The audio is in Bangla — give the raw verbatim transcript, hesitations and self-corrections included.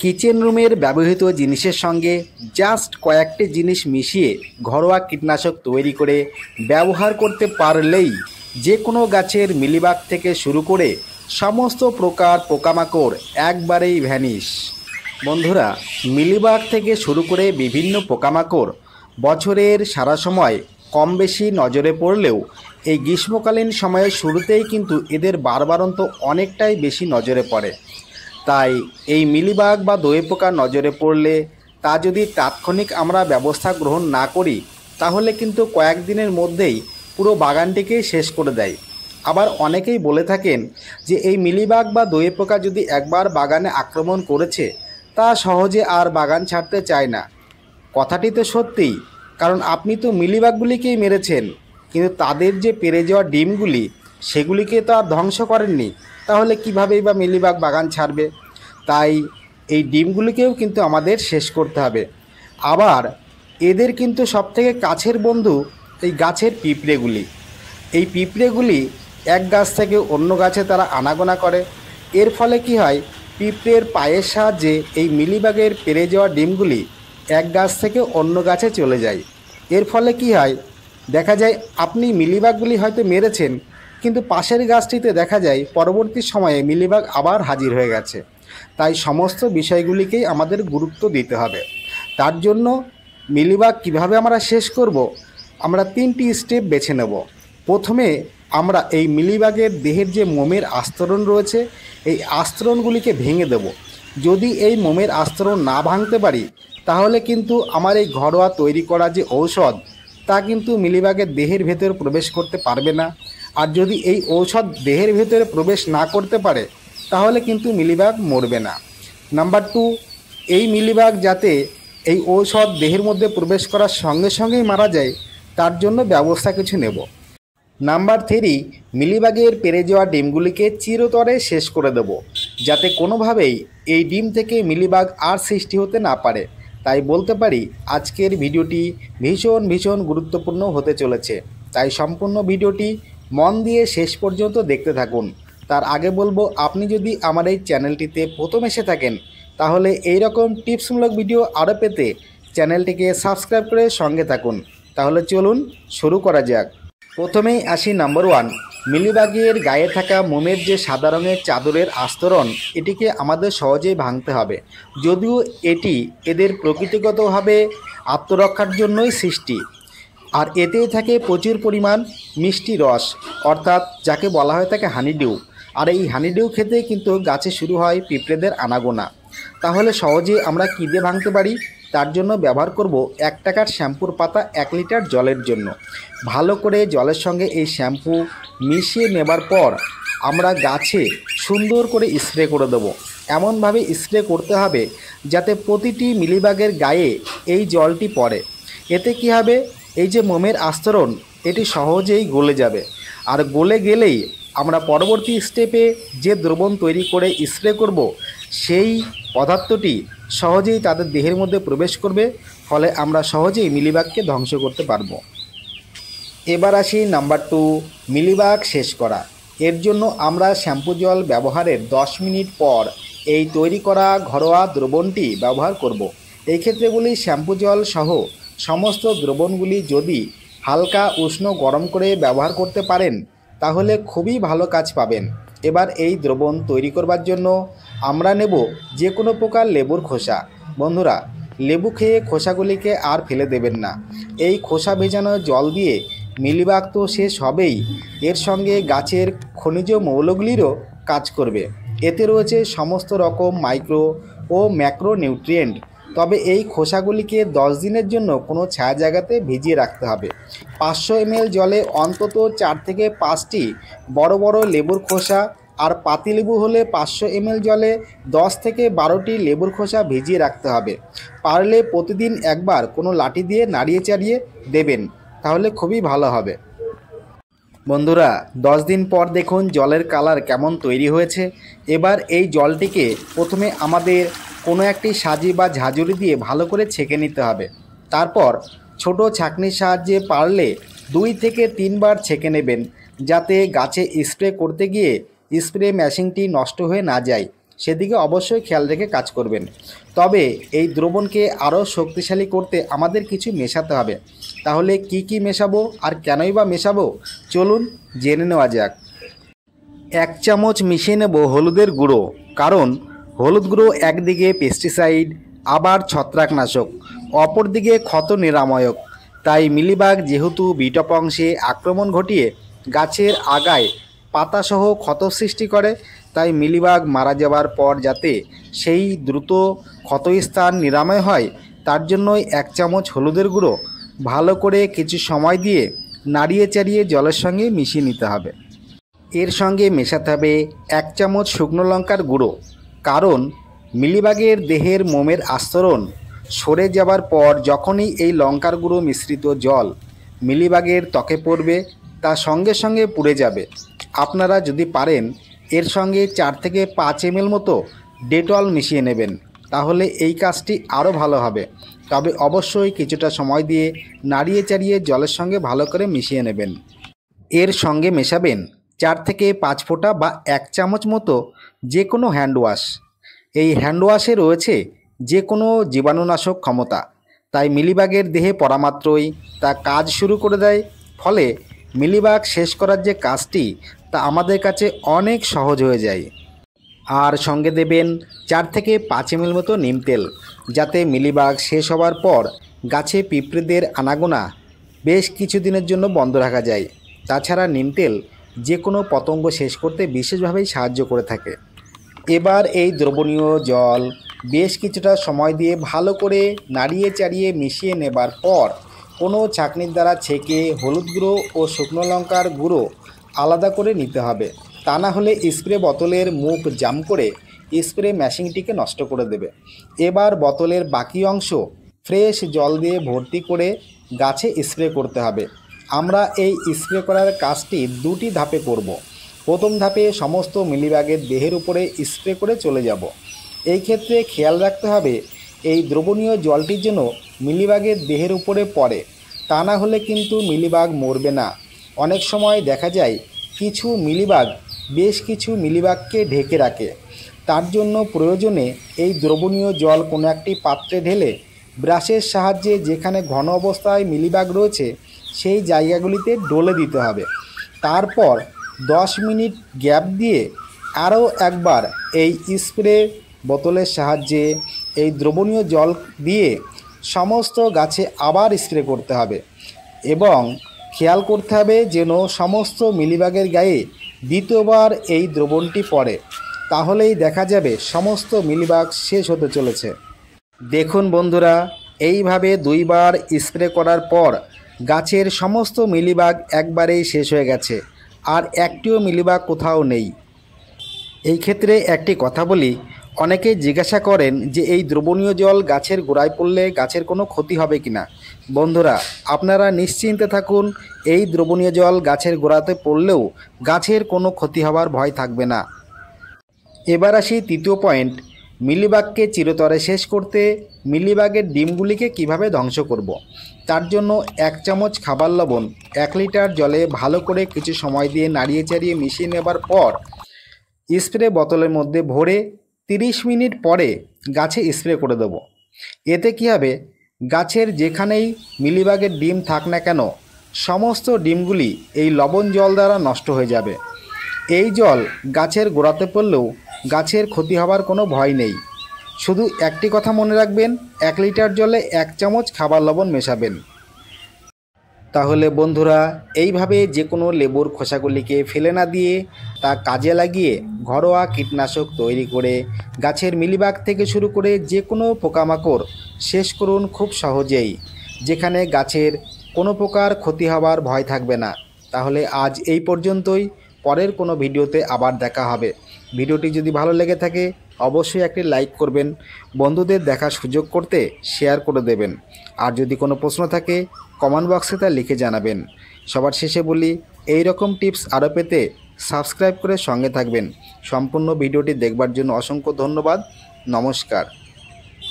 কিচেন রুমের ব্যবহৃত জিনিসের সঙ্গে জাস্ট কয়েকটি জিনিস মিশিয়ে ঘরোয়া কীটনাশক তৈরি করে ব্যবহার করতে পারলেই যে কোনো গাছের মিলিবাগ থেকে শুরু করে সমস্ত প্রকার পোকামাকড় একবারেই ভ্যানিশ। বন্ধুরা, মিলিবাগ থেকে শুরু করে বিভিন্ন পোকামাকড় বছরের সারা সময় কম বেশি নজরে পড়লেও এই গ্রীষ্মকালীন সময়ের শুরুতেই কিন্তু এদের বারবারন্ত অনেকটাই বেশি নজরে পড়ে। তাই এই মিলিবাগ বা দোয়ে পোকা নজরে পড়লে তা যদি তাৎক্ষণিক আমরা ব্যবস্থা গ্রহণ না করি তাহলে কিন্তু কয়েকদিনের মধ্যেই পুরো বাগানটিকেই শেষ করে দেয়। আবার অনেকেই বলে থাকেন যে এই মিলিবাগ বা দোয়ে পোকা যদি একবার বাগানে আক্রমণ করেছে তা সহজে আর বাগান ছাড়তে চায় না। কথাটি তো সত্যিই, কারণ আপনি তো মিলিবাগগুলিকেই মেরেছেন, কিন্তু তাদের যে পেরে যাওয়া ডিমগুলি সেগুলিকে তো আর ধ্বংস করেননি, তাহলে কীভাবেই বা মিলিবাগ বাগান ছাড়বে? তাই এই ডিমগুলিকেও কিন্তু আমাদের শেষ করতে হবে। আবার এদের কিন্তু সবথেকে কাছের বন্ধু এই গাছের পিঁপড়েগুলি। এই পিঁপড়েগুলি এক গাছ থেকে অন্য গাছে তারা আনাগোনা করে। এর ফলে কি হয়, পিঁপড়ের পায়ের সাহায্যে এই মিলিবাগের পেরে যাওয়া ডিমগুলি এক গাছ থেকে অন্য গাছে চলে যায়। এর ফলে কি হয়, দেখা যায় আপনি মিলিবাগগুলি হয়তো মেরেছেন, কিন্তু পাশের গাছটিতে দেখা যায় পরবর্তী সময়ে মিলিবাগ আবার হাজির হয়ে গেছে। তাই সমস্ত বিষয়গুলিকেই আমাদের গুরুত্ব দিতে হবে। তার জন্য মিলিবাগ কিভাবে আমরা শেষ করব, আমরা তিনটি স্টেপ বেছে নেব। প্রথমে আমরা এই মিলিবাগের দেহের যে মোমের আস্তরণ রয়েছে এই আস্তরণগুলিকে ভেঙে দেব। যদি এই মোমের আস্তরণ না ভাঙতে পারি তাহলে কিন্তু আমার এই ঘরোয়া তৈরি করা যে ঔষধ তা কিন্তু মিলিবাগের দেহের ভেতরে প্রবেশ করতে পারবে না। আর যদি এই ঔষধ দেহের ভেতরে প্রবেশ না করতে পারে তাহলে কিন্তু মিলিবাগ মরবে না। নাম্বার টু, এই মিলিবাগ যাতে এই ঔষধ দেহের মধ্যে প্রবেশ করার সঙ্গে সঙ্গেই মারা যায় তার জন্য ব্যবস্থা কিছু নেব। নাম্বার থ্রি, মিলিবাগের পেরে যাওয়া ডিমগুলিকে চিরতরে শেষ করে দেব, যাতে কোনোভাবেই এই ডিম থেকে মিলিবাগ আর সৃষ্টি হতে না পারে। তাই বলতে পারি আজকের ভিডিওটি ভীষণ ভীষণ গুরুত্বপূর্ণ হতে চলেছে। তাই সম্পূর্ণ ভিডিওটি মন দিয়ে শেষ পর্যন্ত দেখতে থাকুন। তার আগে বলবো, আপনি যদি আমার এই চ্যানেলটিতে প্রথম এসে থাকেন তাহলে এই রকম টিপসমূলক ভিডিও আরও পেতে চ্যানেলটিকে সাবস্ক্রাইব করে সঙ্গে থাকুন। তাহলে চলুন শুরু করা যাক। প্রথমেই আসি নাম্বার ওয়ান, মিলিবাগের গায়ে থাকা মোমের যে সাদা রঙের চাদরের আস্তরণ, এটিকে আমাদের সহজেই ভাঙতে হবে। যদিও এটি এদের প্রকৃতিগতভাবে আত্মরক্ষার জন্যই সৃষ্টি, আর এতেই থাকে প্রচুর পরিমাণ মিষ্টি রস, অর্থাৎ যাকে বলা হয় থাকে হানিডিউ। আর এই হানিডিউ খেতে কিন্তু গাছে শুরু হয় পিঁপড়েদের আনাগোনা। তাহলে সহজে আমরা কী দিয়ে ভাঙতে পারি? তার জন্য ব্যবহার করব এক টাকার শ্যাম্পুর পাতা এক লিটার জলের জন্য। ভালো করে জলের সঙ্গে এই শ্যাম্পু মিশিয়ে নেবার পর আমরা গাছে সুন্দর করে স্প্রে করে দেবো। এমনভাবে স্প্রে করতে হবে যাতে প্রতিটি মিলিবাগের গায়ে এই জলটি পড়ে। এতে কি হবে, এই যে মোমের আস্তরণ এটি সহজেই গলে যাবে। আর গলে গেলেই আমরা পরবর্তী স্টেপে যে দ্রবণ তৈরি করে স্প্রে করব সেই পদার্থটি সহজেই তাদের দেহের মধ্যে প্রবেশ করবে, ফলে আমরা সহজেই মিলিবাগকে ধ্বংস করতে পারবো। এবার আসি নাম্বার টু, মিলিবাগ শেষ করা। এর জন্য আমরা শ্যাম্পু জল ব্যবহারের দশ মিনিট পর এই তৈরি করা ঘরোয়া দ্রবণটি ব্যবহার করব। এই ক্ষেত্রে বলি, শ্যাম্পু জল সহ সমস্ত দ্রবণগুলি যদি হালকা উষ্ণ গরম করে ব্যবহার করতে পারেন তাহলে খুবই ভালো কাজ পাবেন। এবার এই দ্রবণ তৈরি করবার জন্য আমরা নেব যে কোনো প্রকার লেবুর খোসা। বন্ধুরা, লেবু খেয়ে খোসাগুলিকে আর ফেলে দেবেন না। এই খোসা ভেজানো জল দিয়ে মিলিবাগ তো শেষ হবেই, এর সঙ্গে গাছের খনিজ মৌলগুলিরও কাজ করবে। এতে রয়েছে সমস্ত রকম মাইক্রো ও ম্যাক্রো নিউট্রিয়েন্ট। তবে এই খোসাগুলিকে দশ দিনের জন্য কোনো ছায়া জায়গাতে ভিজিয়ে রাখতে হবে। পাঁচশো এমএল জলে অন্তত চার থেকে পাঁচটি বড় বড় লেবুর খোসা, আর পাতিলেবু হলে পাঁচশো এমএল জলে দশ থেকে বারোটি লেবুর খোসা ভিজিয়ে রাখতে হবে। পারলে প্রতিদিন একবার কোনো লাঠি দিয়ে নাড়িয়ে চাড়িয়ে দেবেন, তাহলে খুবই ভালো হবে। বন্ধুরা, দশ দিন পর দেখুন জলের কালার কেমন তৈরি হয়েছে। এবার এই জলটিকে প্রথমে আমাদের কোনো একটি সাজি বা ঝাঁঝরি দিয়ে ভালো করে ছেঁকে নিতে হবে। তারপর ছোট ছাঁকনির সাহায্যে পারলে দুই থেকে তিনবার ছেঁকে নেবেন, যাতে গাছে স্প্রে করতে গিয়ে স্প্রে মেশিনটি নষ্ট হয়ে না যায়। সেদিকে অবশ্যই খেয়াল রেখে কাজ করবেন। তবে এই দ্রবণকে আরও শক্তিশালী করতে আমাদের কিছু মেশাতে হবে। তাহলে কি কি মেশাবো আর কেনই বা মেশাবো, চলুন জেনে নেওয়া যাক। এক চামচ মিশিয়ে নেব হলুদের গুঁড়ো, কারণ হলুদ গুঁড়ো একদিকে পেস্টিসাইড আবার ছত্রাকনাশক, অপরদিকে ক্ষত নিরাময়ক। তাই মিলিবাগ যেহেতু বিটপ অংশে আক্রমণ ঘটিয়ে গাছের আগায় পাতাসহ ক্ষত সৃষ্টি করে, তাই মিলিবাগ মারা যাওয়ার পর যাতে সেই দ্রুত ক্ষতস্থান নিরাময় হয় তার জন্যই এক চামচ হলুদের গুঁড়ো ভালো করে কিছু সময় দিয়ে নাড়িয়ে চাড়িয়ে জলের সঙ্গে মিশিয়ে নিতে হবে। এর সঙ্গে মেশাতে হবে এক চামচ শুকনো লঙ্কার গুঁড়ো, কারণ মিলিবাগের দেহের মোমের আস্তরণ সরে যাবার পর যখনই এই লঙ্কার গুঁড়ো মিশ্রিত জল মিলিবাগের ত্বকে পড়বে তা সঙ্গে সঙ্গে পুড়ে যাবে। আপনারা যদি পারেন এর সঙ্গে চার থেকে পাঁচ এমএল মতো ডেটল মিশিয়ে নেবেন, তাহলে এই কাজটি আরও ভালো হবে। তবে অবশ্যই কিছুটা সময় দিয়ে নাড়িয়ে চাড়িয়ে জলের সঙ্গে ভালো করে মিশিয়ে নেবেন। এর সঙ্গে মেশাবেন চার থেকে পাঁচ ফোঁটা বা এক চামচ মতো যে কোনো হ্যান্ড ওয়াশ। এই হ্যান্ড ওয়াশে রয়েছে যে কোনো জীবাণুনাশক ক্ষমতা, তাই মিলিবাগের দেহে পড়া মাত্রই তা কাজ শুরু করে দেয়। ফলে মিলিবাগ শেষ করার যে কাজটি তা আমাদের কাছে অনেক সহজ হয়ে যায়। আর সঙ্গে দেবেন চার থেকে পাঁচ এমএল মতো নিম তেল, যাতে মিলিবাগ শেষ হওয়ার পর গাছে পিঁপড়েদের আনাগোনা বেশ কিছুদিনের জন্য বন্ধ রাখা যায়। তাছাড়া নিম তেল যে কোনো পতঙ্গ শেষ করতে বিশেষভাবেই সাহায্য করে থাকে। এবার এই দ্রবণীয় জল বেশ কিছুটা সময় দিয়ে ভালো করে নাড়িয়ে চাড়িয়ে মিশিয়ে নেবার পর কোনো ছাঁকনির দ্বারা ছেঁকে হলুদ গুঁড়ো ও শুকনো লঙ্কার গুঁড়ো আলাদা করে নিতে হবে। তা না হলে স্প্রে বোতলের মুখ জাম করে স্প্রে মেশিনটিকে নষ্ট করে দেবে। এবার বোতলের বাকি অংশ ফ্রেশ জল দিয়ে ভর্তি করে গাছে স্প্রে করতে হবে। আমরা এই স্প্রে করার কাজটি দুটি ধাপে করব। প্রথম ধাপে সমস্ত মিলিবাগের দেহের উপরে স্প্রে করে চলে যাব। এই ক্ষেত্রে খেয়াল রাখতে হবে এই দ্রবণীয় জলটির যেন মিলিবাগের দেহের উপরে পড়ে, তা না হলে কিন্তু মিলিবাগ মরবে না। অনেক সময় দেখা যায় কিছু মিলিবাগ বেশ কিছু মিলিবাগকে ঢেকে রাখে। তার জন্য প্রয়োজনে এই দ্রবণীয় জল কোনো একটি পাত্রে ঢেলে ব্রাশের সাহায্যে যেখানে ঘন অবস্থায় মিলিবাগ রয়েছে সেই জায়গাগুলিতে ডলে দিতে হবে। তারপর দশ মিনিট গ্যাপ দিয়ে আরও একবার এই স্প্রে বোতলের সাহায্যে এই দ্রবণীয় জল দিয়ে সমস্ত গাছে আবার স্প্রে করতে হবে এবং খেয়াল করতে হবে যেন সমস্ত মিলিবাগের গায়ে দ্বিতীয়বার এই দ্রবণটি পড়ে, তাহলেই দেখা যাবে সমস্ত মিলিবাগ শেষ হতে চলেছে। দেখুন বন্ধুরা, এইভাবে দুইবার স্প্রে করার পর গাছের সমস্ত মিলিবাগ একবারেই শেষ হয়ে গেছে, আর একটিও মিলিবাগ কোথাও নেই। এই ক্ষেত্রে একটি কথা বলি, অনেকেই জিজ্ঞাসা করেন যে এই দ্রবণীয় জল গাছের গোড়ায় পড়লে গাছের কোনো ক্ষতি হবে কি না। বন্ধুরা, আপনারা নিশ্চিন্তে থাকুন, এই দ্রবণীয় জল গাছের গোড়াতে পড়লেও গাছের কোনো ক্ষতি হওয়ার ভয় থাকবে না। এবার আসি তৃতীয় পয়েন্ট, মিলিবাগকে চিরতরে শেষ করতে মিলিবাগের ডিমগুলিকে কিভাবে ধ্বংস করব। তার জন্য এক চামচ খাবার লবণ এক লিটার জলে ভালো করে কিছু সময় দিয়ে নাড়িয়ে চাড়িয়ে মিশিয়ে নেবার পর স্প্রে বোতলের মধ্যে ভরে তিরিশ মিনিট পরে গাছে স্প্রে করে দেব। এতে কী হবে, গাছের যেখানেই মিলিবাগের ডিম থাক না কেন সমস্ত ডিমগুলি এই লবণ জল দ্বারা নষ্ট হয়ে যাবে। এই জল গাছের গোড়াতে পড়লেও গাছের ক্ষতি হওয়ার কোনো ভয় নেই। শুধু একটি কথা মনে রাখবেন, এক লিটার জলে এক চামচ খাবার লবণ মেশাবেন। তাহলে বন্ধুরা, এইভাবে যে কোনো লেবুর খোসাগুলিকে ফেলে না দিয়ে তা কাজে লাগিয়ে ঘরোয়া কীটনাশক তৈরি করে গাছের মিলিবাগ থেকে শুরু করে যে কোনো পোকামাকড় শেষ করুন খুব সহজেই, যেখানে গাছের কোনো প্রকার ক্ষতি হওয়ার ভয় থাকবে না। তাহলে আজ এই পর্যন্তই, পরের কোনো ভিডিওতে আবার দেখা হবে। ভিডিওটি যদি ভালো লেগে থাকে অবশ্যই একটি লাইক করবেন, বন্ধুদের দেখার সুযোগ করতে শেয়ার করে দেবেন। আর যদি কোনো প্রশ্ন থাকে কমেন্ট বক্সে তা লিখে জানাবেন। সবার শেষে বলি, এই রকম টিপস আরও পেতে সাবস্ক্রাইব করে সঙ্গে থাকবেন। সম্পূর্ণ ভিডিওটি দেখবার জন্য অসংখ্য ধন্যবাদ। নমস্কার।